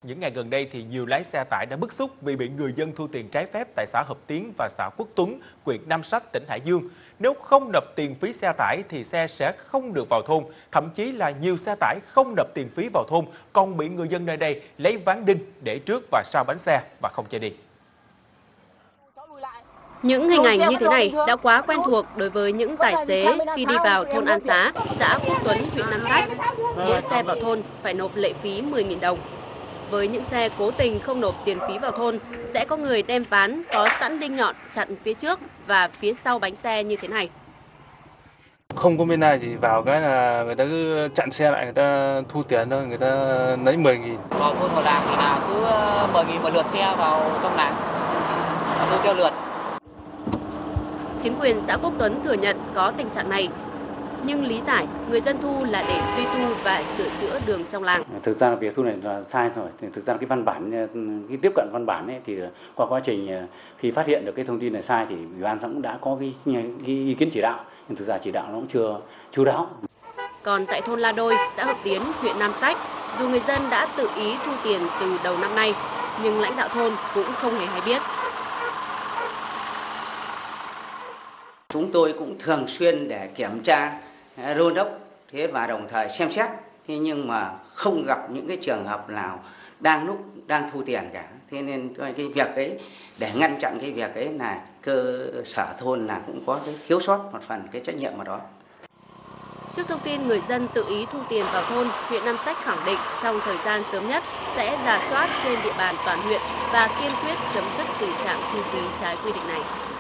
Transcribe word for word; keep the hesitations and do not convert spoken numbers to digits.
Những ngày gần đây thì nhiều lái xe tải đã bức xúc vì bị người dân thu tiền trái phép tại xã Hợp Tiến và xã Quốc Tuấn, huyện Nam Sách, tỉnh Hải Dương. Nếu không nộp tiền phí xe tải thì xe sẽ không được vào thôn. Thậm chí là nhiều xe tải không nộp tiền phí vào thôn, còn bị người dân nơi đây lấy ván đinh để trước và sau bánh xe và không cho đi. Những hình ảnh như thế này đã quá quen thuộc đối với những tài xế khi đi vào thôn An Xá, xã Quốc Tuấn, huyện Nam Sách. Mỗi xe vào thôn phải nộp lệ phí mười nghìn đồng. Với những xe cố tình không nộp tiền phí vào thôn, sẽ có người đem ván có sẵn đinh nhọn chặn phía trước và phía sau bánh xe như thế này. Không có bên này thì vào cái là người ta cứ chặn xe lại, người ta thu tiền thôi, người ta lấy mười nghìn. Vào thôn một làng thì là cứ mười nghìn một lượt xe vào trong làng, thu theo lượt. Chính quyền xã Quốc Tuấn thừa nhận có tình trạng này, nhưng lý giải người dân thu là để duy tu và sửa chữa đường trong làng. Thực ra việc thu này là sai rồi. Thực ra cái văn bản, cái tiếp cận văn bản ấy, thì qua quá trình khi phát hiện được cái thông tin này sai thì ủy ban xã cũng đã có cái, cái ý kiến chỉ đạo, nhưng thực ra chỉ đạo nó cũng chưa chu đáo. Còn tại thôn La Đôi, xã Hợp Tiến, huyện Nam Sách, dù người dân đã tự ý thu tiền từ đầu năm nay, nhưng lãnh đạo thôn cũng không hề hay biết. Chúng tôi cũng thường xuyên để kiểm tra, đôn đốc thế và đồng thời xem xét, thế nhưng mà không gặp những cái trường hợp nào đang lúc đang thu tiền cả. Thế nên cái việc ấy để ngăn chặn cái việc ấy là cơ sở thôn là cũng có cái thiếu sót một phần cái trách nhiệm ở đó. Trước thông tin người dân tự ý thu tiền vào thôn, huyện Nam Sách khẳng định trong thời gian sớm nhất sẽ rà soát trên địa bàn toàn huyện và kiên quyết chấm dứt tình trạng thu phí trái quy định này.